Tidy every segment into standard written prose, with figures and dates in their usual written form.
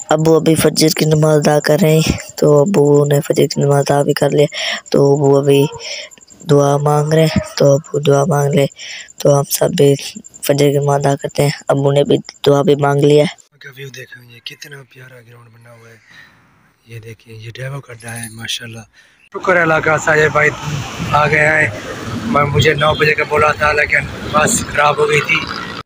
अबू अभी फजर की नमाज़ अदा कर रहे हैं, तो अबू ने फजर की नमाज़ अदा भी कर लिया। तो अबू अभी दुआ मांग रहे हैं, तो अबू दुआ मांग ले। तो हम सब भी फजर की नमाज़ अदा करते हैं। अबू ने भी दुआ भी मांग लिया है। का व्यू देखो, ये कितना प्यारा ग्राउंड बना हुआ है। ये देखिए, ये डेवो खड्डा है माशाल्लाह। शुक्र अल्लाह साजे भाई आ गए हैं। मुझे 9 बजे का बोला था, लेकिन बस खराब हो गई थी।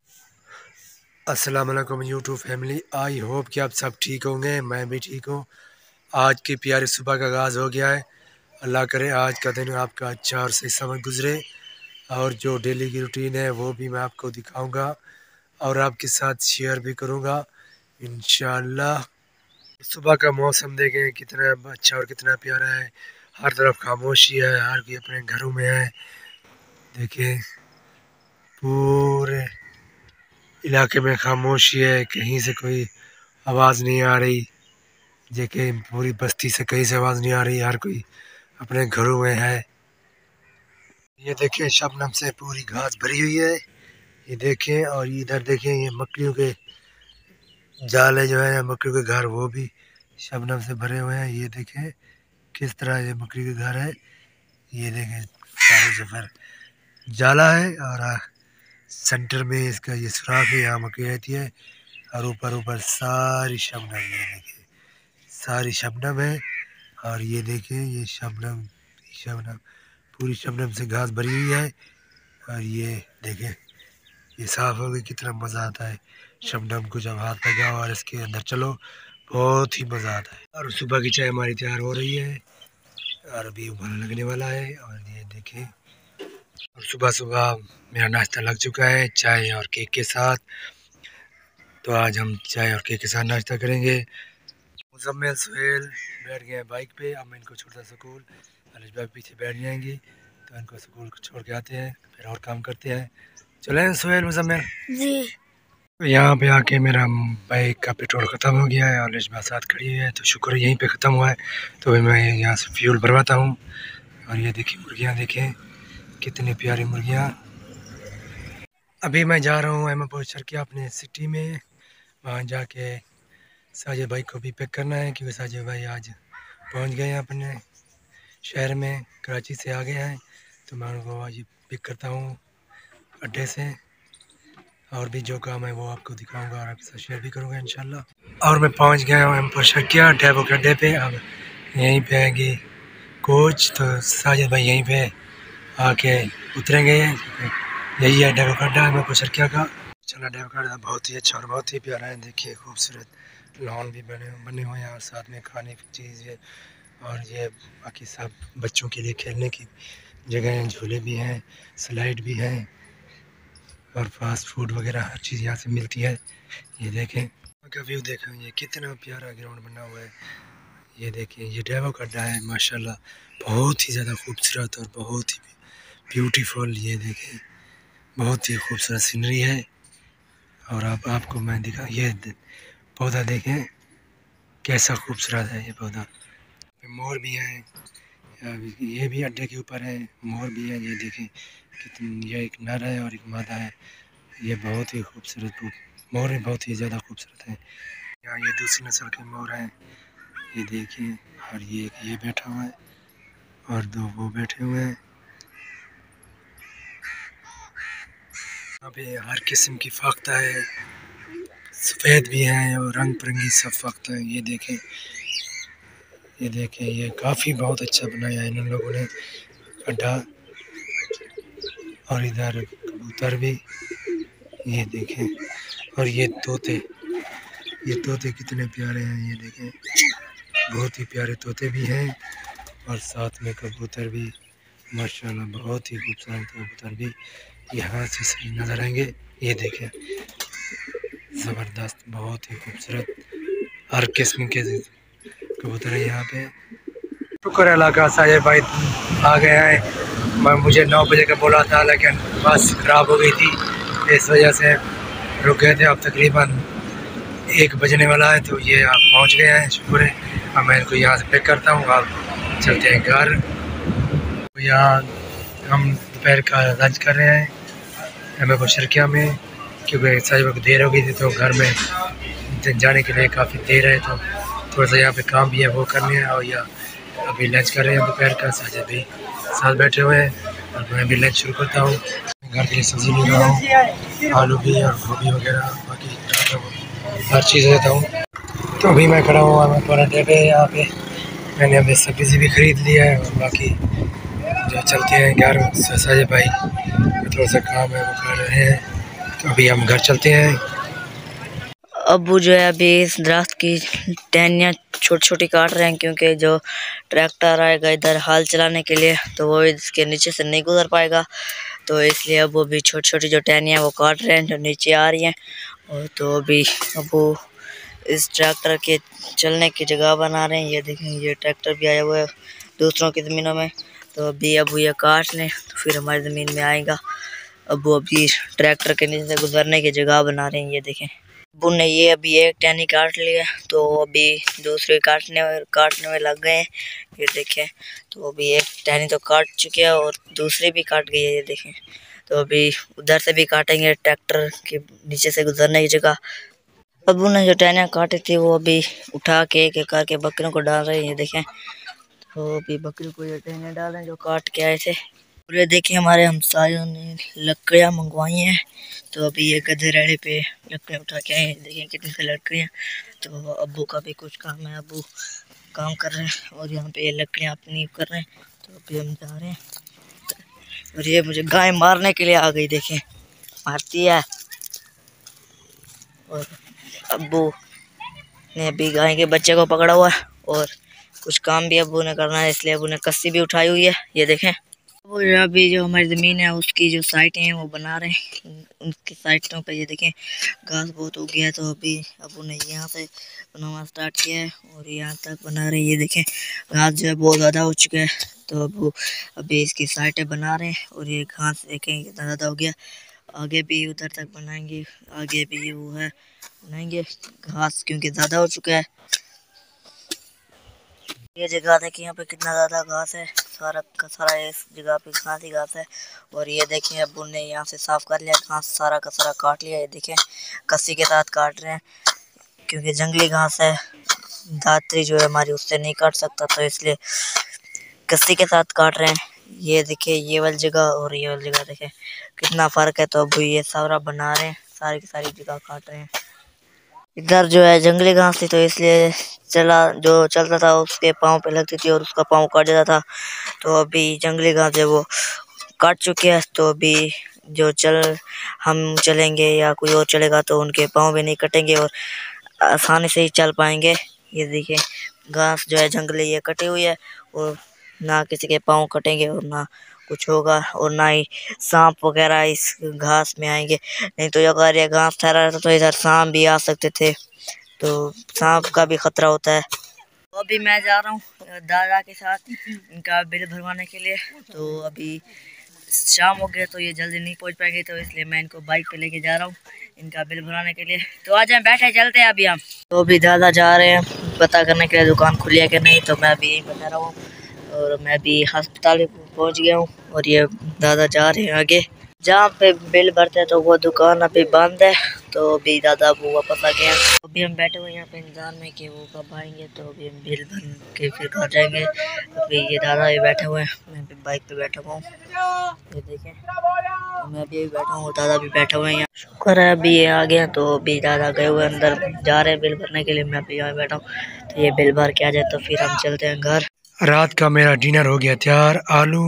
अस्सलाम वालेकुम यूट्यूब फैमिली, आई होप कि आप सब ठीक होंगे। मैं भी ठीक हूँ। आज की प्यारी सुबह का आगाज़ हो गया है। अल्लाह करे आज का दिन आपका अच्छा और सही समय गुजरे, और जो डेली की रूटीन है वो भी मैं आपको दिखाऊंगा और आपके साथ शेयर भी करूंगा इंशाल्लाह। सुबह का मौसम देखें कितना अच्छा और कितना प्यारा है। हर तरफ खामोशी है, हर कोई अपने घरों में है। देखिए, पूरे इलाके में खामोशी है, कहीं से कोई आवाज़ नहीं आ रही। देखिए, पूरी बस्ती से कहीं से आवाज़ नहीं आ रही, हर कोई अपने घरों में है। ये देखिए, शबनम से पूरी घास भरी हुई है। ये देखें, और इधर देखें, ये मकड़ियों के जाले जो है, मकड़ियों के घर, वो भी शबनम से भरे हुए हैं। ये देखें किस तरह ये मकड़ी के घर है। ये देखें, चारों सफर जाला है, और सेंटर में इसका ये सुराख है, यहाँ मकड़ी रहती है। और ऊपर ऊपर सारी शबनम, ये देखिए सारी शबनम है। और ये देखें, ये शबनम शबनम पूरी शबनम से घास भरी हुई है। और ये देखें, ये साफ हो गई, कितना मज़ा आता है शबनम को जब हाथ लगाओ और इसके अंदर चलो, बहुत ही मज़ा आता है। और सुबह की चाय हमारी तैयार हो रही है, और अभी उबाला लगने वाला है। और ये देखें, और सुबह सुबह मेरा नाश्ता लग चुका है, चाय और केक के साथ। तो आज हम चाय और केक के साथ नाश्ता करेंगे। मुजम्मिल सुहेल बैठ गए हैं बाइक पे। अब मैं इनको छोड़ता स्कूल, अलिश बाइक पीछे बैठ जाएंगी, तो इनको स्कूल छोड़ के आते हैं, फिर और काम करते हैं। चलें सुहेल, मुजम्मिल जी। तो यहाँ पे आके मेरा बाइक का पेट्रोल ख़त्म हो गया है, और लिशबा साथ खड़ी हुई है, तो शुक्र यहीं पे ख़त्म हुआ है। तो अभी मैं यहाँ से फ्यूल भरवाता हूँ। और ये देखिए मुर्गियाँ, देखें कितनी प्यारी मुर्गियाँ। अभी मैं जा रहा हूँ अहमदपुर शर्किया अपने सिटी में। वहाँ जाके साजिद भाई को भी पिक करना है, क्योंकि साजिद भाई आज पहुँच गए हैं अपने शहर में, कराची से आ गए हैं। तो मैं उनको आज पिक करता हूँ अड्डे से, और भी जो काम है वो आपको दिखाऊंगा और आपके साथ शेयर भी करूंगा इंशाल्लाह। और मैं पहुंच गया हूँ अहमदपुर शर्किया डेपो के अड्डे पे। अब यहीं पे आएगी कोच, तो साजिद भाई यहीं पे आके उतरेंगे। यही है डेपो का अड्डा अहमदपुर शर्किया का। चला, डेपो का अड्डा बहुत ही अच्छा और बहुत ही प्यारा है। देखिए, खूबसूरत लॉन भी बने हुए हैं, और साथ में खाने की चीज़ है, और ये बाकी सब बच्चों के लिए खेलने की जगह हैं, झूले भी हैं, स्लाइड भी हैं, और फास्ट फूड वगैरह हर चीज़ यहाँ से मिलती है। ये देखें का व्यू, देखें ये कितना प्यारा ग्राउंड बना हुआ है। ये देखें, ये डेवो खड्डा है माशाल्लाह, बहुत ही ज़्यादा खूबसूरत और बहुत ही ब्यूटीफुल। ये देखें, बहुत ही खूबसूरत सीनरी है। और आपको मैं दिखा, ये पौधा देखें कैसा खूबसूरत है ये पौधा। मोर भी हैं, ये भी अड्डे के ऊपर है, मोर भी है। ये देखें कितनी, ये एक नर है और एक मादा है। ये बहुत ही खूबसूरत मोर है, बहुत ही ज़्यादा खूबसूरत है। यहाँ ये दूसरी नस्ल के मोर हैं, ये देखिए। और ये बैठा हुआ है, और दो वो बैठे हुए हैं। यहाँ पे हर किस्म की फाख्ता है, सफ़ेद भी हैं और रंग बिरंगी सब फाख्ता है। ये देखें, ये देखें, ये काफ़ी बहुत अच्छा बनाया है इन लोगों ने अड्डा। और इधर कबूतर भी, ये देखें। और ये तोते कितने प्यारे हैं। ये देखें, बहुत ही प्यारे तोते भी हैं, और साथ में कबूतर भी माशाल्लाह, बहुत ही खूबसूरत कबूतर भी यहाँ से सही नज़र आएंगे। ये देखें, ज़बरदस्त, बहुत ही खूबसूरत हर किस्म के कबूतर है यहाँ पे। शुक्र अल्लाह का साजे भाई आ गए हैं। मुझे 9 बजे का बोला था, लेकिन बस ख़राब हो गई थी, इस वजह से रुक गए थे। अब तकरीबन 1 बजने वाला है, तो ये आप पहुँच गए हैं, शुक्र है। अब मैं इनको यहाँ से पिक करता हूँ, आप चलते हैं घर। यहाँ हम दोपहर का लंच कर रहे हैं अहमदपुर शर्किया में, क्योंकि साहिबा को देर हो गई थी, तो घर में जाने के लिए काफ़ी देर है, तो थोड़ा सा यहाँ पे काम भी है वो करने हैं। और या अभी लंच कर रहे हैं दोपहर का, साजिद भी साथ बैठे हुए हैं और मैं भी लंच शुरू करता हूँ। घर के लिए सब्ज़ी ले रहा हूँ, आलू भी और गोभी वगैरह, बाकी हर चीज़ लेता हूँ। तो अभी मैं खड़ा हूँ पराठे पे यहाँ पे। मैंने अभी सब्ज़ी भी ख़रीद लिया है और बाकी जो चलते हैं घर। साजिद भाई थोड़ा सा काम है वो कर रहे हैं, तो अभी हम घर चलते हैं। अब्बू जो है अभी इस दरख्त की टहनियाँ छोटी छोटी काट रहे हैं, क्योंकि जो ट्रैक्टर आएगा इधर हाल चलाने के लिए तो वो इसके नीचे से नहीं गुजर पाएगा, तो इसलिए अब्बू भी छोटी छोटी जो टहनियाँ वो काट रहे हैं जो नीचे आ रही हैं। और तो अभी अब्बू इस ट्रैक्टर के चलने की जगह बना रहे हैं। ये देखें, ये ट्रैक्टर भी आया हुआ है दूसरों की ज़मीनों में, तो अभी अब्बू ये काट लें तो फिर हमारी ज़मीन में आएगा। अब्बू अभी ट्रैक्टर के नीचे से गुजरने की जगह बना रहे हैं। ये देखें, अब्बू ने ये अभी एक टहनी काट लिया, तो अभी दूसरे काटने में लग गए हैं। ये देखें, तो अभी एक टहनी तो काट चुके हैं और दूसरी भी काट गई है। ये देखें, तो अभी उधर से भी काटेंगे ट्रैक्टर के नीचे से गुजरने की जगह। अब्बू ने जो टहनियाँ काटी थी वो अभी उठा के एक एक करके बकरियों को डाल रहे हैं। ये देखें, तो अभी बकरियों को ये टहनियाँ डाल रहे हैं जो काट के आए थे। और ये देखिए, हमारे हमसायों ने लकड़ियाँ मंगवाई हैं, तो अभी ये गधे रेड़े पे लकड़ियाँ उठा के आए हैं। देखिए कितनी सी लकड़ियाँ। तो अब्बू का भी कुछ काम है, अब्बू काम कर रहे हैं और यहाँ पे ये लकड़ियाँ अपनी कर रहे हैं। तो अभी हम जा रहे हैं और ये मुझे गाय मारने के लिए आ गई। देखें, मारती है। और अब्बू ने अभी गाय के बच्चे को पकड़ा हुआ है और कुछ काम भी अब्बू ने करना है, इसलिए अब्बू ने कस्सी भी उठाई हुई है। ये देखें, वो अभी जो हमारी ज़मीन है उसकी जो साइटें हैं वो बना रहे हैं। उनकी साइटों पे ये देखें घास बहुत उग गया है, तो अभी अब्बू ने यहाँ से बनाना स्टार्ट किया है और यहाँ तक बना रहे हैं। ये देखें, घास जो है बहुत ज़्यादा हो चुका है, तो अब्बू अभी इसकी साइटें बना रहे हैं। और ये घास देखें कितना ज़्यादा हो गया, आगे भी उधर तक बनाएंगे, आगे भी वो है बनाएंगे घास, क्योंकि ज़्यादा हो चुका है। ये जगह देखिए, यहाँ पे कितना ज़्यादा घास है, सारा का सारा इस जगह पे घास ही घास है। और ये देखिए, अब्बू ने यहाँ से साफ कर लिया, घास सारा का सारा काट लिया। ये देखें, कस्सी के साथ काट रहे हैं, क्योंकि जंगली घास है, दात्री जो है हमारी उससे नहीं काट सकता, तो इसलिए कस्सी के साथ काट रहे हैं। ये देखिए, ये वाली जगह और ये वाली जगह देखें कितना फ़र्क है, तो अब्बू ये सारा बना रहे हैं, सारी की सारी जगह काट रहे हैं। इधर जो है जंगली घास थी, तो इसलिए जो चलता था उसके पाँव पे लगती थी और उसका पाँव काट जाता था। तो अभी जंगली घास है वो काट चुके हैं, तो अभी जो हम चलेंगे या कोई और चलेगा तो उनके पाँव भी नहीं कटेंगे और आसानी से ही चल पाएंगे। ये देखिए, घास जो है जंगली ये कटी हुई है और ना किसी के पाँव कटेंगे और ना कुछ होगा और ना ही सांप वगैरह इस घास में आएंगे। नहीं तो अगर ये घास ठहरा रहता तो इधर सांप भी आ सकते थे, तो सांप का भी खतरा होता है। तो अभी मैं जा रहा हूँ दादा के साथ इनका बिल भरवाने के लिए। तो अभी शाम हो गया तो ये जल्दी नहीं पहुँच पाएंगे, तो इसलिए मैं इनको बाइक पे लेके जा रहा हूँ इनका बिल भरवाने के लिए। तो आज हम बैठे चलते हैं अभी हम। तो अभी दादा जा रहे हैं पता करने के लिए दुकान खुली है कि नहीं, तो मैं अभी यहीं बता रहा हूँ और मैं भी अस्पताल पहुँच गया हूँ और ये दादा जा रहे हैं आगे जहाँ पे बिल भरते हैं, तो वो दुकान अभी बंद है। तो अभी दादा वो वापस आ गए हैं। अभी हम बैठे हुए यहाँ पे इंतजार में कि वो कब आएंगे, तो अभी हम बिल भर के फिर घर जाएंगे। अभी ये दादा भी बैठे हुए हैं, मैं भी बाइक पे बैठा हुआ हूँ। ये देखें, तो मैं भी बैठा हूँ, दादा भी बैठे हुए हैं यहाँ। शुक्र है अभी ये आ गए, तो अभी दादा गए हुए अंदर जा रहे हैं बिल भरने के लिए, मैं अभी यहाँ बैठा हूँ। तो ये बिल भर के आ जाए तो फिर हम चलते हैं घर। रात का मेरा डिनर हो गया तैयार, आलू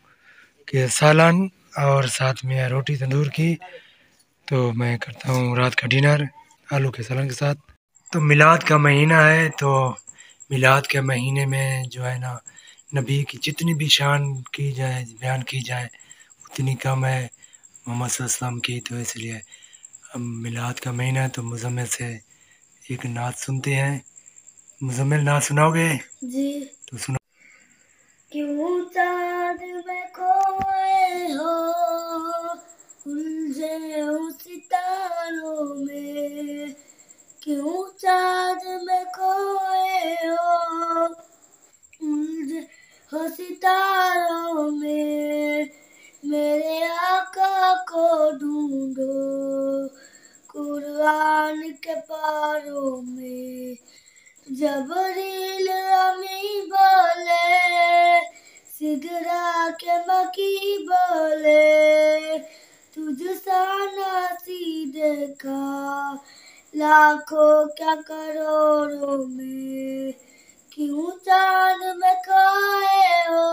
के सालन और साथ में रोटी तंदूर की। तो मैं करता हूँ रात का डिनर आलू के सालन के साथ। तो मिलाद का महीना है, तो मिलाद के महीने में जो है ना, नबी की जितनी भी शान की जाए, बयान की जाए, उतनी कम है मोहम्मद सल्लल्लाहु अलैहि वसल्लम की। तो इसलिए अब मिलाद का महीना है, तो मुज़म्मिल से एक नात सुनते हैं। मुज़म्मिल नात सुनाओगे? जी। तो सुनो। क्यों चाँद में खोए हो, उलझे हो सितारों में, क्यों चाँद में खोए हो, उलझे हो सितारों में, मेरे आका को ढूंढो, कुर्बान कुरान के पारों में जबरील अमी बोले, सिदरा के मकी बोले, तुझ सा नासी देखा लाखों क्या करोड़ों में, क्यों चांद में खोए हो,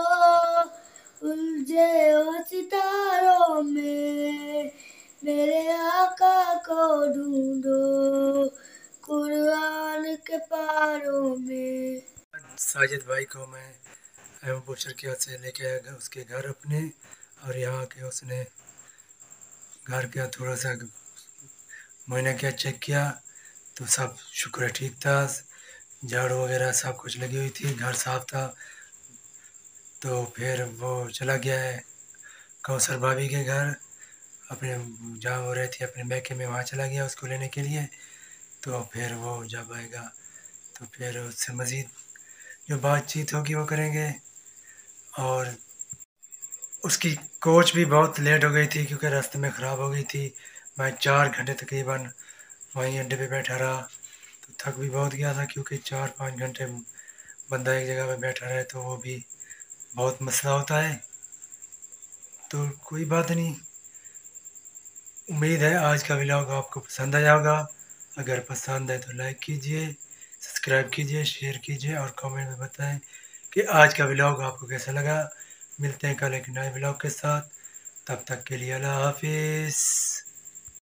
उलझे हो सितारों में, मेरे आका को ढूंढो कुरान के पारों में। साजिद भाई को मैं एवं बुशर के से लेके आया उसके घर अपने, और यहाँ के उसने घर का थोड़ा सा मैंने क्या चेक किया तो सब शुक्र है ठीक था, झाड़ू वगैरह सब कुछ लगी हुई थी, घर साफ था। तो फिर वो चला गया है कौसर भाभी के घर, अपने जहाँ वो रहती है अपने मैके में, वहाँ चला गया उसको लेने के लिए। तो फिर वो जब आएगा तो फिर उससे मज़ीद जो बातचीत होगी वो करेंगे। और उसकी कोच भी बहुत लेट हो गई थी क्योंकि रास्ते में ख़राब हो गई थी। मैं 4 घंटे तकरीबन वहीं अड्डे पे बैठा रहा, तो थक भी बहुत गया था क्योंकि 4-5 घंटे बंदा एक जगह पे बैठा रहे तो वो भी बहुत मसला होता है। तो कोई बात नहीं, उम्मीद है आज का व्लॉग आपको पसंद आया होगा। अगर पसंद है तो लाइक कीजिए, सब्सक्राइब कीजिए, शेयर कीजिए और कमेंट में बताएं कि आज का व्लॉग आपको कैसा लगा। मिलते हैं कल एक नए व्लॉग के साथ, तब तक के लिए अल्लाह हाफिज़।